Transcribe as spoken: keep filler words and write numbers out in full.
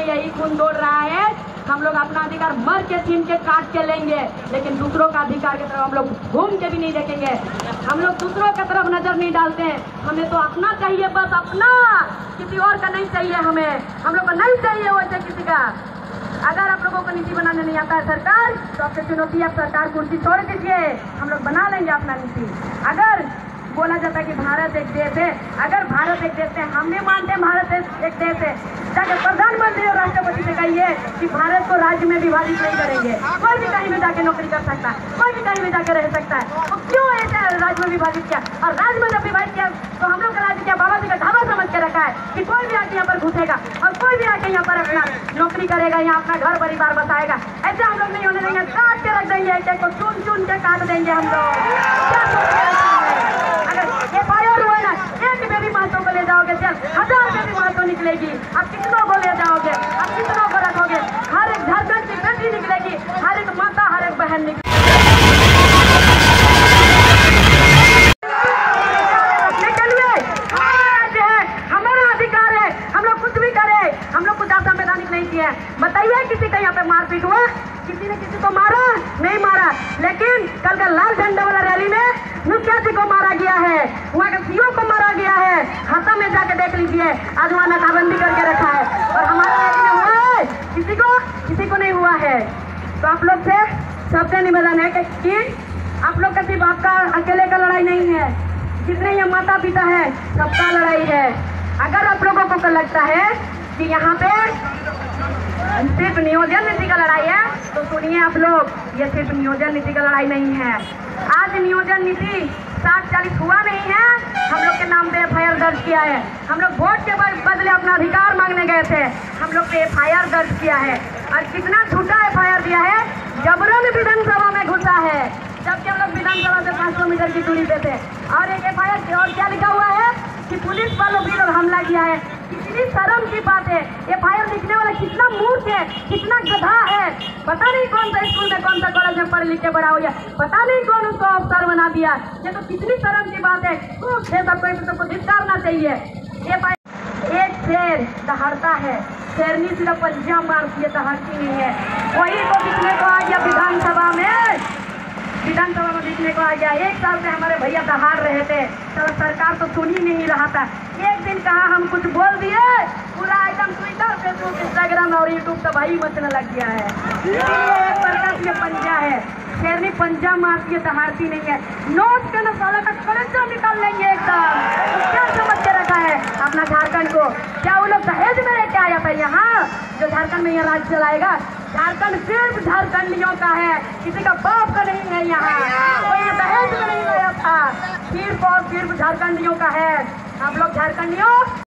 यही खून दौड़ रहा है। हम लोग अपना अधिकार मर के छीन के काट के लेंगे, लेकिन दूसरों का अधिकार की तरफ हम लोग घूम के भी नहीं देखेंगे। हम लोग दूसरों की तरफ नजर नहीं डालते हैं। हमें तो अपना चाहिए, बस अपना, किसी और का नहीं चाहिए। हमें हम लोग को नहीं चाहिए वैसे किसी का। अगर आप लोगों को नीति बनाने नहीं आता है सरकार, तो आपसे चुनौती है, सरकार कुर्सी छोड़ दीजिए, हम लोग बना लेंगे अपना नीति। अगर बोला जाता है कि भारत एक देश है, अगर भारत एक देश है, हम भी मानते हैं भारत एक देश है, जाके प्रधानमंत्री और राष्ट्रपति से कहिए कि भारत को राज्य में विभाजित नहीं करेंगे। कोई भी कहीं भी जाके नौकरी कर सकता है, कोई भी कहीं भी जाके रह सकता है। तो क्यों ऐसे राज्य में विभाजित किया? और राज्य में जब विभाजित किया तो हम लोग का राज्य क्या बाबा जी का ढाबा समझ के रखा है कि कोई भी आके यहाँ पर घुसेगा और कोई भी आके यहाँ पर अपना नौकरी करेगा, यहाँ अपना घर परिवार बसाएगा। ऐसे हम लोग नहीं होने देंगे, काट के रख देंगे, एक एक को चुन चुन के काट देंगे हम लोग। क्या सोचते हैं? एफ आई आर हुआ ना, एक बेबी महतो को ले जाओगे जेल, हजार बेबी महतो निकलेगी। आप कितनों को ले जाओगे, आप कितनों को रखोगे? हर एक झारखंड की बेटी निकलेगी, हर एक माता, हर एक बहन निकलेगी। हमारा अधिकार है, हम लोग कुछ भी करें, हम लोग कुछ संवैधानिक नहीं किए। बताइए किसी का यहाँ पे मारपीट हुआ? किसी ने किसी को मारा? नहीं मारा। लेकिन कल का लाल झंडा वाला रैली में मुखिया जी को मारा गया है, वहाँ के सीओ को मारा गया है। हाथा में जाके देख लीजिए, आज वहाँ नाकाबंदी करके रखा है। और हमारे रैली में हुआ है, किसी को किसी को नहीं हुआ है। तो आप लोग से सबसे निवेदन है कि आप लोग का सिर्फ आपका अकेले का लड़ाई नहीं है, जितने ये माता पिता है सबका लड़ाई है। अगर आप लोगों को लगता है कि यहाँ पे सिर्फ नियोजन नीति का लड़ाई है, तो सुनिए आप लोग, ये सिर्फ नियोजन नीति का लड़ाई नहीं है। आज नियोजन नीति साठ चालीस हुआ नहीं है, हम लोग के नाम पे एफ आई आर दर्ज किया है। हम लोग वोट के बदले अपना अधिकार मांगने गए थे, हम लोग पे एफ आई आर दर्ज किया है। और कितना झूठा एफ आई आर दिया है, जबरन विधानसभा में घुसा है, जबकि हम लोग विधानसभा से पाँच सौ मीटर की दूरी पे थे। और एक एफ आई आर और क्या लिखा हुआ है कि पुलिस वालों भी लोग हमला किया है। कितनी शर्म की बात है। एफ आई आर लिखने वाला कितना मूर्ख है, कितना गधा है। पता नहीं कौन सा स्कूल में, कौन सा कॉलेज में पढ़ लिख के बड़ा हो गया, पता नहीं कौन उसको अफसर बना दिया। ये तो कितनी शर्म की बात है। तो सबको धिक्कारना चाहिए। एक शेर दहाड़ता है, शेरनी सिर्फ पंजा मारती है, दहाड़ती नहीं है। वही तो दिखने को आ गया विधानसभा में, विधानसभा में दिखने को आ गया। एक साल से हमारे भैया दहाड़ रहे थे, तो सरकार तो सुन ही नहीं रहा था। एक दिन कहा हम कुछ बोल दिए, पूरा एकदम ट्विटर, फेसबुक, इंस्टाग्राम और यूट्यूब तो भाई मचने लग गया है। इसलिए एक प्रकार से पंजा है, शेरनी पंजा मारती है, दहाड़ती नहीं है। नोट के नसाला का कलेजा निकाल लेंगे एकदम। तो क्या समझ के रखा है अपना झारखंड को? क्या वो लोग दहेज में लेके आया था यहाँ, जो झारखंड में यह राज्य चलाएगा? झारखंड सिर्फ झारखंडियों का है, किसी का बाप का नहीं है। यहाँ कोई दहेज में नहीं लाया था, सिर्फ और सिर्फ झारखंडियों का है। आप लोग झारखंडियों